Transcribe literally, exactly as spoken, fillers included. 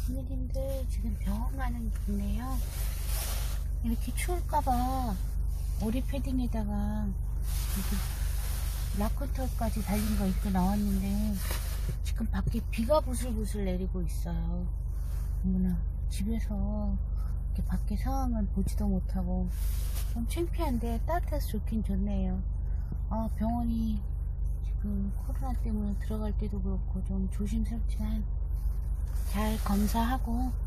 부모님들 지금 병원 가는 길이네요. 이렇게 추울까봐 오리 패딩에다가 라커터까지 달린 거 입고 나왔는데 지금 밖에 비가 부슬부슬 내리고 있어요. 어머나, 집에서 이렇게 밖에 상황을 보지도 못하고 좀 창피한데 따뜻해서 좋긴 좋네요. 아, 병원이 지금 코로나 때문에 들어갈 때도 그렇고 좀 조심스럽지만 잘 검사하고